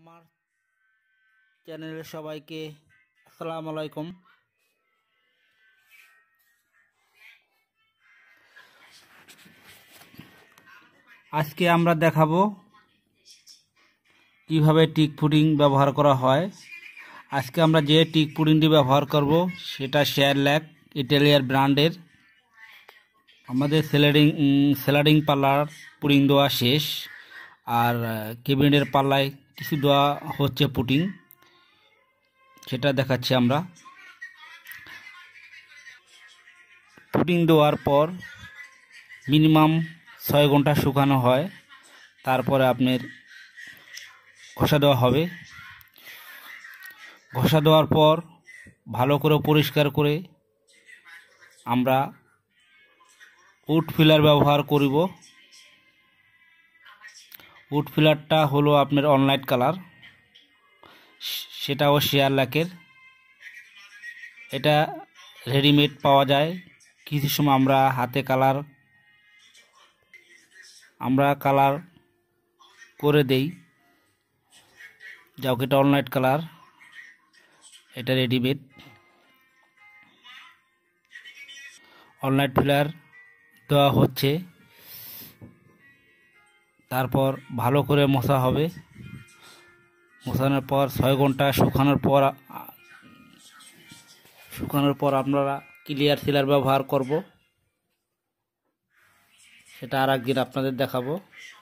আমার চ্যানেলের সবাইকে আসসালামু আলাইকুম। আজকে আমরা দেখাবো কিভাবে টিক পুডিং ব্যবহার করা হয়। আজকে আমরা যে টিক পুডিংটি ব্যবহার করব সেটা শেয়ারল্যাক ইটালিয়ার ব্র্যান্ডের। আমাদের স্যালাডিং পাল্লার পুডিং দেওয়া শেষ, আর কেবিনেটের পাল্লায় কিছু দেওয়া হচ্ছে পুডিং, সেটা দেখাচ্ছি আমরা। পুডিং দেওয়ার পর মিনিমাম 6 ঘন্টা শুকানো হয়, তারপরে আপনার ঘষা দেওয়া হবে। ঘষা দেওয়ার পর ভালো করে পরিষ্কার করে আমরা উড ফিলার ব্যবহার করব। উড ফিলারটা হলো আপনার অনলাইট কালার, সেটাও শেয়ারল্যাকের। এটা রেডিমেড পাওয়া যায়। কিছু সময় আমরা হাতে কালার করে দেই। যাও, এটা অনলাইট কালার, এটা রেডিমেড। অনলাইট ফিলার দেওয়া হচ্ছে, তারপর ভালো করে মশা হবে। মশানোর পর 6 ঘন্টা শুকানোর পর আপনারা ক্লিয়ার সিলার ব্যবহার করব, সেটা আর একদিন আপনাদের দেখাবো।